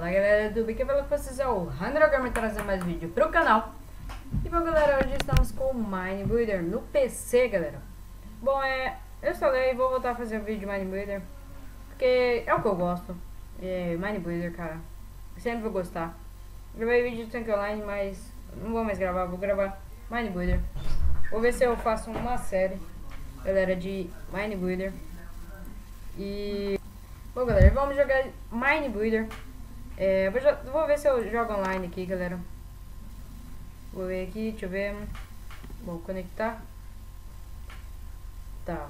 Fala galera do YouTube, que fala com vocês é o Gamer trazendo mais vídeo pro canal. E bom galera, hoje estamos com o Mine Builder no PC, galera. Bom, eu instalei e vou voltar a fazer o vídeo de Mine Builder, porque é o que eu gosto. Mine Builder, cara, sempre vou gostar. Gravei vídeo de Tank Online, mas não vou mais gravar, vou gravar Mine Builder. Vou ver se eu faço uma série, galera, de Mine Builder. E bom galera, vamos jogar Mine Builder. Vou ver se eu jogo online aqui, galera. Vou ver aqui, deixa eu ver. Vou conectar. Tá.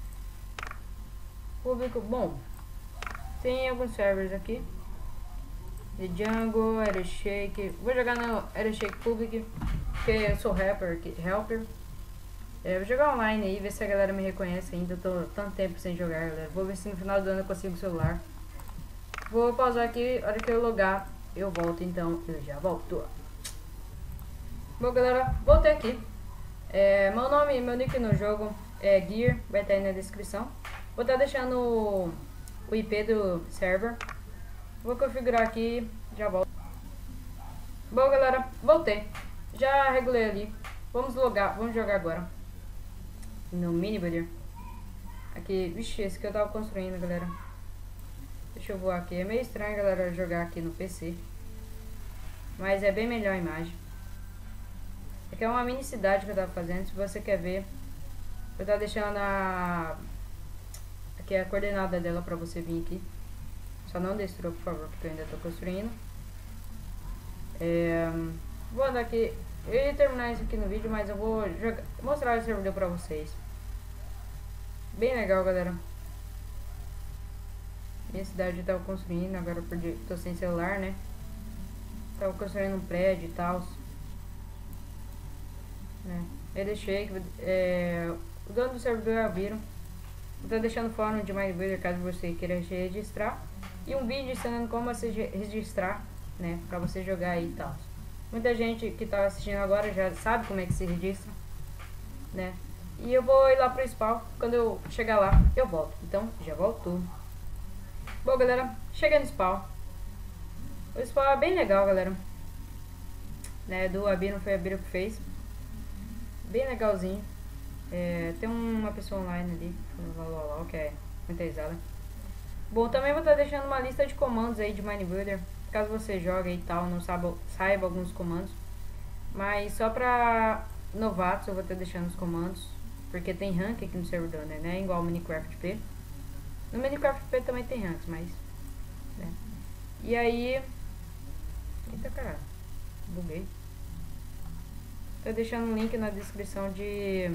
Público, bom. Tem alguns servers aqui. The Jungle, Aeroshake. Vou jogar no Aeroshake Public, porque eu sou helper. Vou jogar online aí, ver se a galera me reconhece ainda. Eu tô tanto tempo sem jogar, galera. Vou ver se no final do ano eu consigo o celular. Vou pausar aqui, a hora que eu logar, eu volto, então eu já volto. Bom galera, voltei aqui. Meu nome, meu nick no jogo é Gear, vai estar aí na descrição. Vou estar deixando o IP do server. Vou configurar aqui, já volto. Bom galera, voltei. Já regulei ali. Vamos logar, vamos jogar agora no Mine Builder. Aqui, vixe, esse que eu tava construindo, galera. Deixa eu voar aqui. É meio estranho, galera, jogar aqui no PC, mas é bem melhor a imagem. Aqui é uma mini cidade que eu tava fazendo. Se você quer ver, eu tava deixando aqui a coordenada dela pra você vir aqui. Só não destrua, por favor, porque eu ainda tô construindo. Vou andar aqui. Eu ia terminar isso aqui no vídeo, mas eu vou mostrar o servidor pra vocês. Bem legal, galera. Minha cidade eu tava construindo, agora eu tô sem celular, né? Tava construindo um prédio e tal, né? Eu deixei, o dono do servidor abriram. Eu tô deixando fórum de Mine Builder caso você queira registrar. E um vídeo ensinando como você registrar, né? Pra você jogar aí e tal. Muita gente que tá assistindo agora já sabe como é que se registra, né? E eu vou ir lá pro spawn. Quando eu chegar lá, eu volto. Então, já volto. Bom galera, chega no spawn. O spawn é bem legal, galera, né, do Abino, foi a Abino que fez. Bem legalzinho. Tem uma pessoa online ali, que é muita risada. Bom, também vou estar deixando uma lista de comandos aí de Mine Builder, caso você jogue e tal, não saiba alguns comandos. Mas só pra novatos eu vou estar deixando os comandos, porque tem rank aqui no servidor, né, não é igual ao Minecraft P. No Minecraft P também tem ranks, mas, né. E aí, eita caralho, buguei. Tô deixando um link na descrição de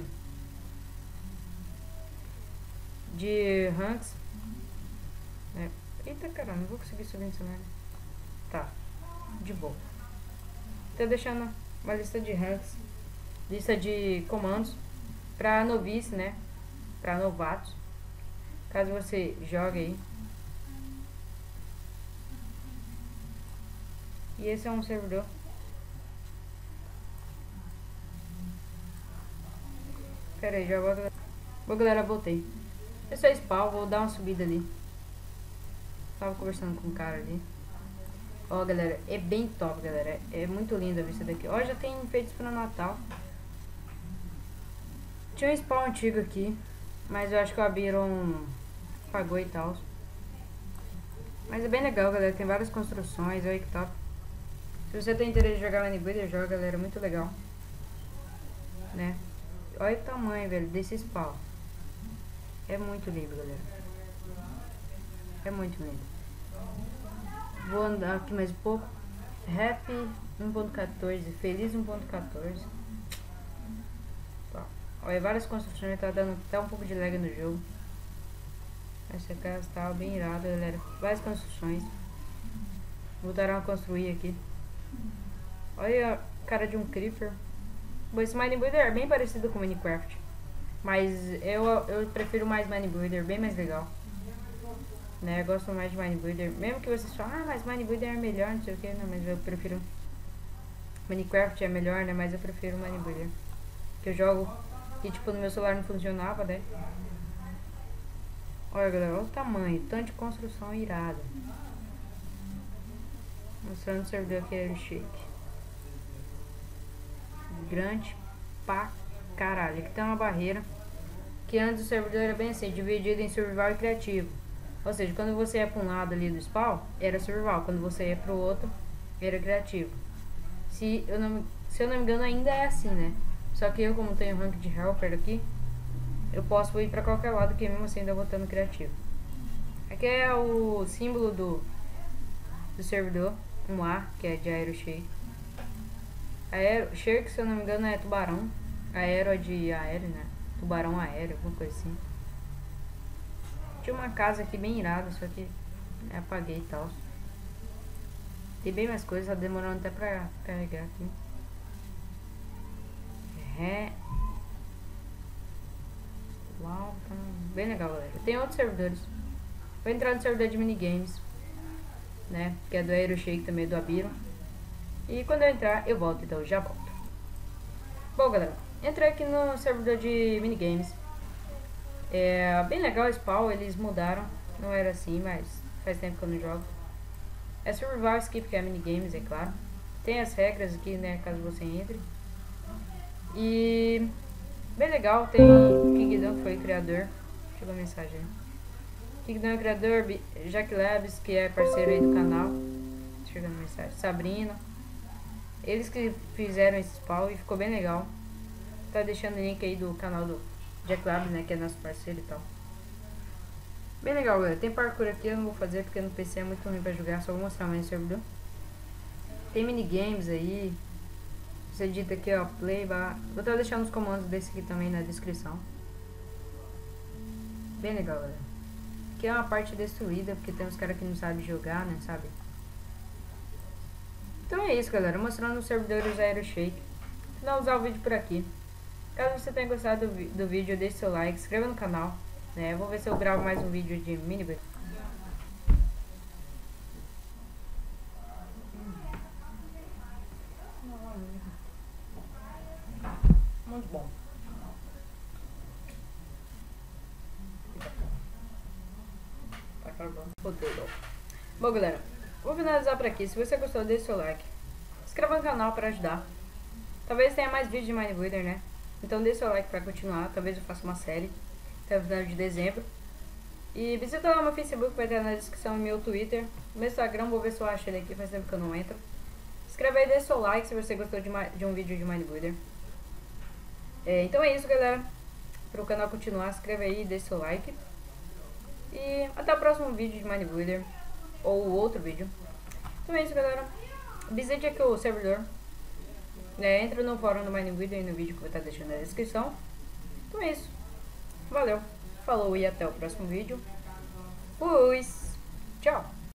ranks, né. Eita caralho, não vou conseguir subir nessa merda. Tá, de boa. Tô deixando uma lista de ranks, lista de comandos pra novice, né, pra novatos, caso você jogue aí. E esse é um servidor. Pera aí, já volto. Bom galera, voltei. Esse é spawn, vou dar uma subida ali. Tava conversando com um cara ali. Ó galera, é bem top, galera. É muito linda a vista daqui. Ó, já tem enfeites para Natal. Tinha um spawn antigo aqui, mas eu acho que o Abiron pagou e tal. Mas é bem legal, galera. Tem várias construções, olha que top. Se você tem interesse em jogar Mine Builder, joga, galera. Muito legal, né? Olha o tamanho, velho, desse spawn. É muito lindo, galera. É muito lindo. Vou andar aqui mais um pouco. Happy 1.14, feliz 1.14. Olha, várias construções, tá dando até um pouco de lag no jogo. Essa casa tá bem irada, galera. Várias construções. Voltaram a construir aqui. Olha a cara de um creeper. Bom, esse Mine Builder é bem parecido com Minecraft, mas eu prefiro mais Mine Builder, bem mais legal, né? Eu gosto mais de Mine Builder, mesmo que vocês falem, ah, mas Mine Builder é melhor, não sei o que, não, mas eu prefiro Minecraft, é melhor, né? Mas eu prefiro Mine Builder, que eu jogo e tipo no meu celular não funcionava, né? Olha galera, olha o tamanho, tanto de construção irada. Mostrando o servidor aqui Aero Shake. Grande pra caralho. Aqui tem uma barreira. Que antes o servidor era bem assim, dividido em survival e criativo. Ou seja, quando você ia para um lado ali do spawn, era survival. Quando você ia para o outro, era criativo. Se eu não me engano, ainda é assim, né? Só que eu, como tenho rank de helper aqui, eu posso ir para qualquer lado que mesmo assim ainda vou estar no criativo. Aqui é o símbolo do servidor, um A, que é de Aero Shake. Aero Shake, se eu não me engano, é tubarão. Aero é de aéreo, né? Tubarão aéreo, alguma coisa assim. Tinha uma casa aqui bem irada, só que apaguei e tal. Tem bem mais coisas, tá demorando até pra carregar aqui. Uau, tá bem legal, galera. Tem outros servidores. Vou entrar no servidor de minigames, né? Que é do Aero Shake também, do Abiro. E quando eu entrar, eu volto, então já volto. Bom, galera, entrei aqui no servidor de minigames. É bem legal o spawn, eles mudaram. Não era assim, mas faz tempo que eu não jogo. É survival skip, que é minigames, é claro. Tem as regras aqui, né, caso você entre. E bem legal, tem Kingdom, que foi o criador. Chegou a mensagem aí. Kingdom é o criador, Jack Labs, que é parceiro aí do canal. Chegou a mensagem. Sabrina. Eles que fizeram esse spawn e ficou bem legal. Tá deixando o link aí do canal do Jack Labs, né, que é nosso parceiro e tal. Bem legal, galera. Tem parkour aqui, eu não vou fazer porque no PC é muito ruim pra jogar, só vou mostrar mais no servidor. Tem minigames aí. Você digita aqui, ó, play, bar. Vou estar deixando os comandos desse aqui também na descrição. Bem legal, galera. Aqui é uma parte destruída, porque tem uns caras que não sabem jogar, né, sabe? Então é isso, galera. Mostrando os servidores Aero Shake. Vou finalizar o vídeo por aqui. Caso você tenha gostado do vídeo, deixe seu like, se inscreva no canal. Né? Vou ver se eu gravo mais um vídeo de minibuild. Muito bom. Bom, galera, vou finalizar por aqui. Se você gostou, deixe seu like. Se inscreva no canal para ajudar. Talvez tenha mais vídeos de Minebuilder, né? Então deixe seu like para continuar. Talvez eu faça uma série até o final de dezembro. E visita lá meu Facebook, vai ter na descrição, meu Twitter. Meu Instagram, vou ver se eu acho ele aqui, faz tempo que eu não entro. Escreve aí, deixa seu like se você gostou de um vídeo de Minebuilder. Então é isso, galera. Para o canal continuar, escreve aí, deixa seu like. E até o próximo vídeo de Minebuilder. Ou outro vídeo. Então é isso, galera. Visite aqui o servidor. Entra no fórum do Minebuilder no vídeo que eu vou estar deixando na descrição. Então é isso. Valeu. Falou e até o próximo vídeo. Fui. Tchau.